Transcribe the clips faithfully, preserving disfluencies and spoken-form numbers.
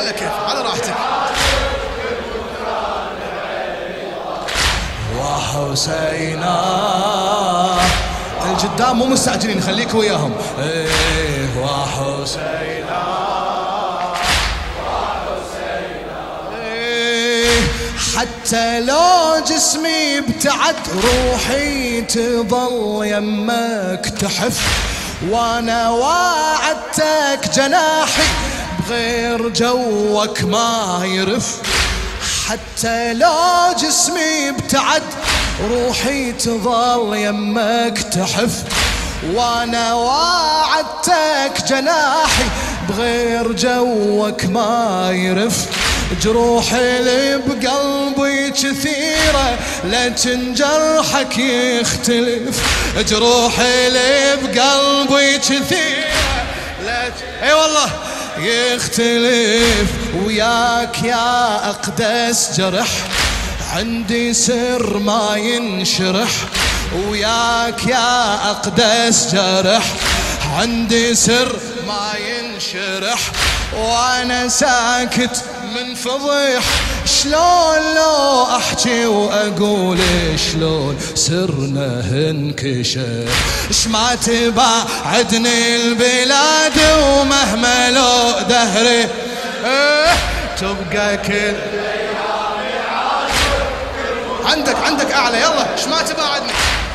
على كيف على راحتك. وحسينا الجدام مو مستعجلين خليك وياهم. ايه وحسينا وحسينا ايه حتى لو جسمي ابتعد روحي تظل يمك تحف، وانا واعدتك جناحي بغير جوك ما يرف. حتى لو جسمي ابتعد روحي تظل يمك تحف، وانا واعدتك جناحي بغير جوك ما يرف. جروح اللي بقلبي كثيرة لكن جرحك يختلف. جروح اللي بقلبي كثيرة لكن اي والله يختلف. وياك يا أقدس جرح عندي سر ما ينشرح. وياك يا أقدس جرح عندي سر ما ينشرح. وانا ساكت من فضيح شلون لو احكي واقول شلون سرنا انكشف. شما تبعدني البلاد ومهما لو دهري اه تبقى كل عندك عندك اعلى يلا شما تبعدني.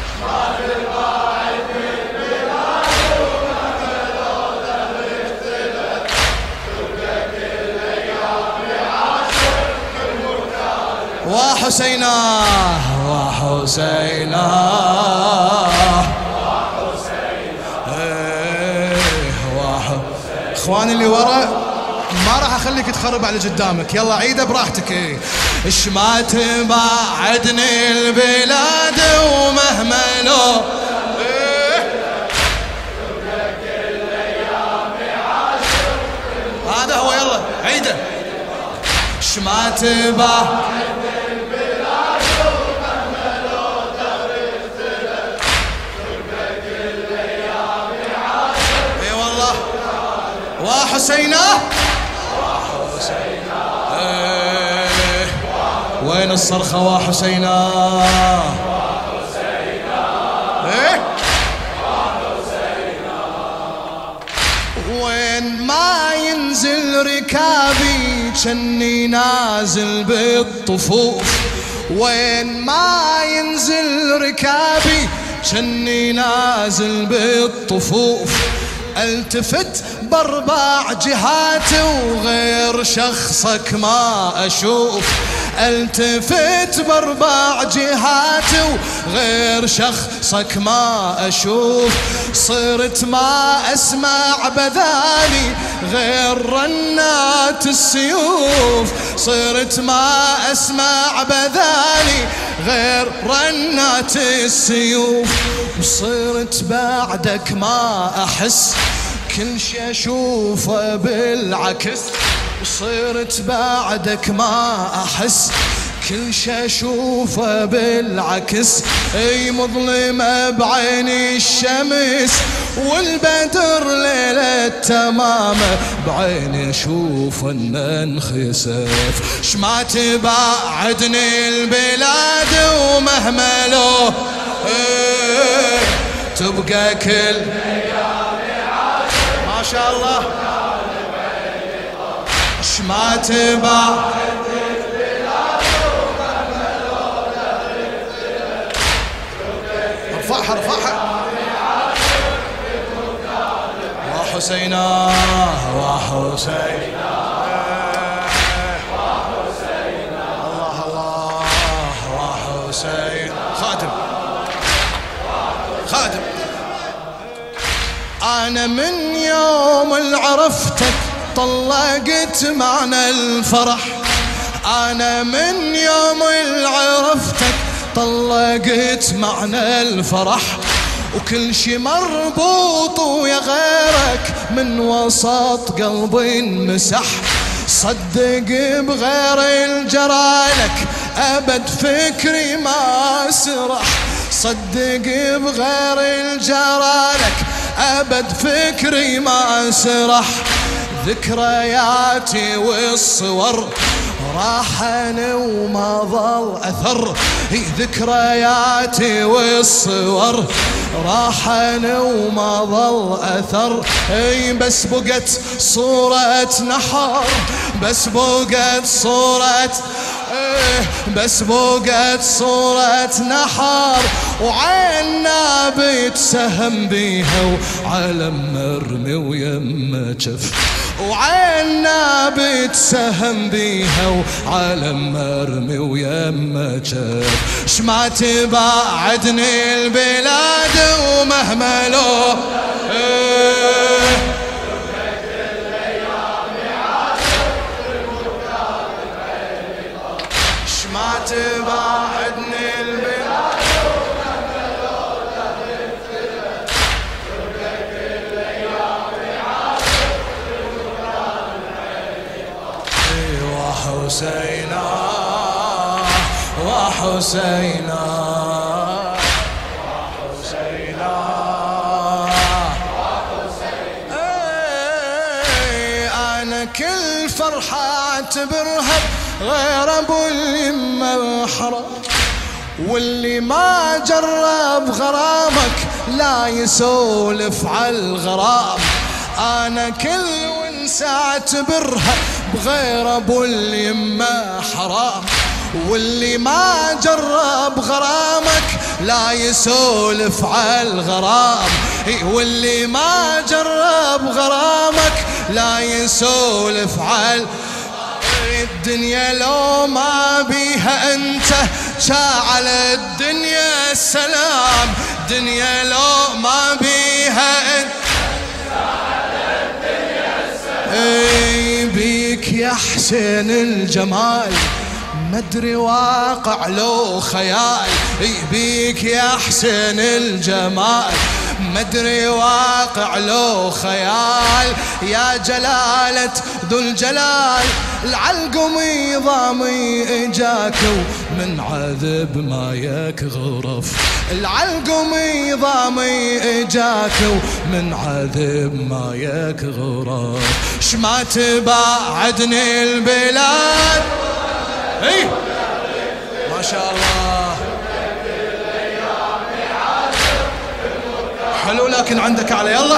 وحسينا وحسينا اخواني اللي ورا ما راح اخليك تخرب على قدامك. يلا عيده براحتك. ايه اش ما تبعدني البلاد ومهما لو هذا هو. يلا عيده اش ما تبعدني وحسينا ايه وين الصرخة وحسينا ايه وين ما ينزل ركابي جني نازل بالطفوف. وين ما ينزل ركابي جني نازل بالطفوف. التفت باربع جهات وغير شخصك ما اشوف. التفت باربع جهات وغير شخصك ما اشوف. صرت ما اسمع بذاني غير رنات السيوف. صرت ما اسمع بذاني غير رنات السيوف. وصرت بعدك ما احس كل شي اشوفه بالعكس. وصرت بعدك ما احس كل شي اشوفه بالعكس. اي مظلمة بعيني الشمس والبدر ليلة تمامه بعيني اشوف ان انخسف. شما تبعدني البلاد ومهما لو ايه تبقى كل ما شاء الله. شما تبعدني ارفعها ارفعها. وحسينا وحسينا الله الله وحسين. خادم خادم انا من يوم اللي عرفتك طلقت معنى الفرح. انا من يوم اللي عرفتك طلقت معنى الفرح. وكل شي مربوط ويا غيرك من وسط قلبي انمسح. صدق بغير الجرالك ابد فكري ما سرح. صدق بغير الجرالك ابد فكري ما سرح. ذكرياتي والصور راحن وما ظل أثر. ذكرياتي والصور راحن وما ظل أثر. بس بقت صورة نحر، بس بقت صورة بس بقت صورة نحر، وعينا بيتسهم بيها وعلم مرمي ويمه جف. وعينا بيتسهم بيها وعلم مرمي ويمه جف. شما تبعدني البلاد ومهما لو ما تبعدني البلاد ومهما لو تغيب تلك تركك الايام عاشق المكان عيني. وحسينا وحسينا وحسينا وحسينا. انا كل فرحة اعتبرها غير ابو اليمه حرام، واللي ما جرب غرامك لا يسولف عالغرام. انا كل ونسى اعتبرها بغير ابو اليمه حرام، واللي ما جرب غرامك لا يسولف عالغرام. واللي ما جرب غرامك لا يسولف عال. الدنيا لو ما بيها انت شاعل الدنيا السلام. دنيا لو ما بيها انت شاعل الدنيا السلام. اي بيك يا حسين الجمال مدري واقع لو خيال. اي بيك يا حسين الجمال مدري واقع لو خيال. يا جلالة ذو الجلال العلقمي ضامي اجاك من عذب ما يك غرف. العلقمي ضامي اجاك من عذب ما يك غرف. شما تبعدني البلاد اي ما شاء الله حلو لكن عندك على يلا.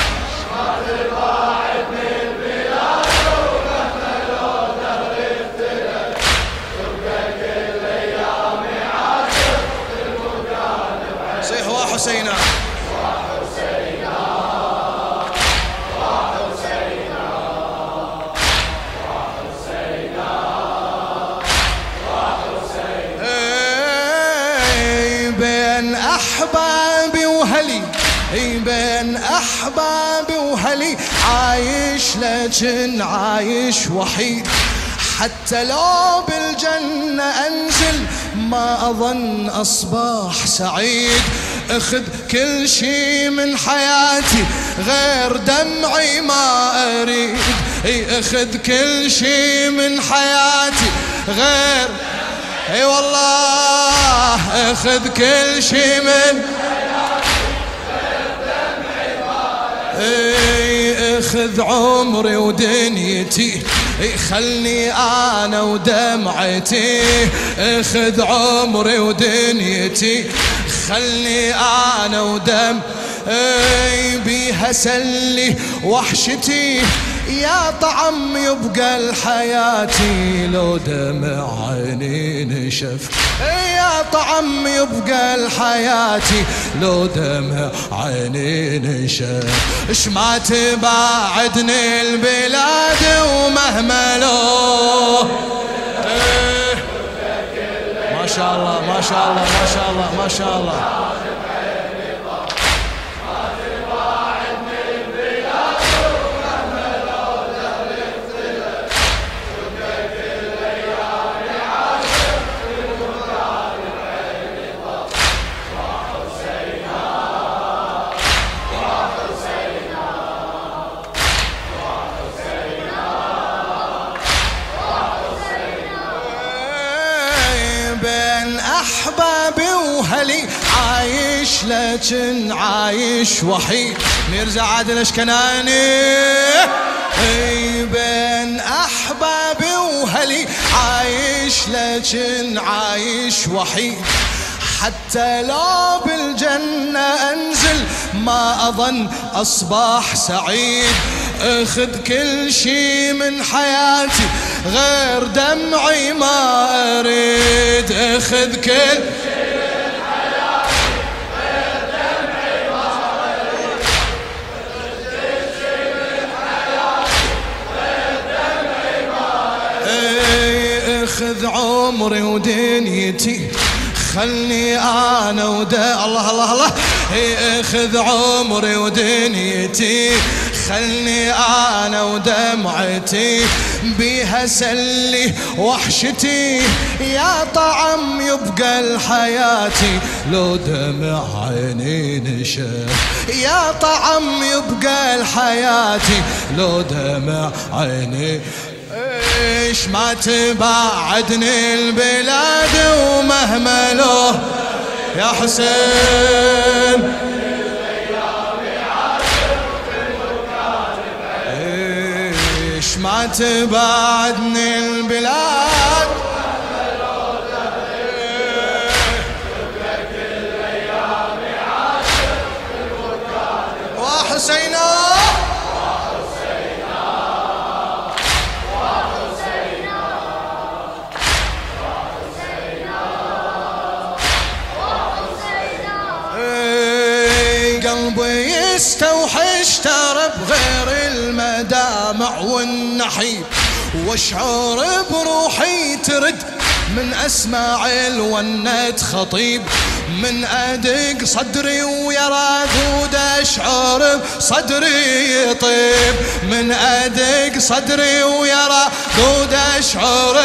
صيح وحسينا وحسينا وحسينا وحسينا وحسينا. بين أحبابي وهلي بين أحبابي وهلي عايش لكن عايش وحيد. حتى لو بالجنة أنزل ما أظن أصبح سعيد. أخذ كل شي من حياتي غير دمعي ما أريد. أخذ كل شي من حياتي غير اي والله أخذ كل شي من اي. اخذ عمري ودنيتي خلني انا ودمعتي. اخذ عمري ودنيتي خلني انا ودم اي. بيها سلي وحشتي يا طعم يبقى الحياتي لو دمع عيني نشف. يا طعم يبقى الحياتي لو دمع عيني نشف. اش ما تبعدني البلاد ومهما لو ايه. ما شاء الله ما شاء الله ما شاء الله ما شاء الله. أحبابي وهلي عايش لكن عايش وحيد. ميرزا عادل اشكناني بين أحبابي وهلي عايش لكن عايش وحيد، حتى لو بالجنة أنزل ما أظن أصبح سعيد. اخذ كل شي من حياتي غير دمعي ما أريد، اخذ كل شي من حياتي غير دمعي ما أريد، اخذ كل شي من حياتي غير دمعي ما أريد. اخذ عمري ودنيتي خلني انا ودا الله الله الله، اخذ عمري ودنيتي خلني انا ودمعتي، بيها سلي وحشتي يا طعم يبقى الحياتي لو دمع عيني نشف، يا طعم يبقى الحياتي لو دمع عيني. ايش ما تبعدني البلاد ومهما له يا حسين، ايش ما تبعدني البلاد وحسينا قلبي يستوحش ترى بغير المدامع والنحيب، واشعر بروحي ترد من اسمع الونة خطيب، من ادق صدري ويا ذود اشعر صدري يطيب، من ادق صدري ويا ذود اشعر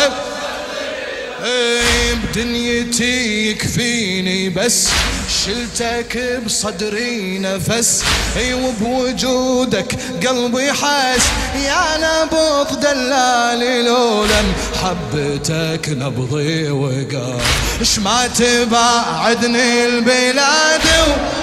بدنيتي يكفيني بس شلتك بصدري نفس، اي وبوجودك قلبي حاس يا نبض دلالي لولا حبتك نبضي وقاف. اش ما تبعدني البلاد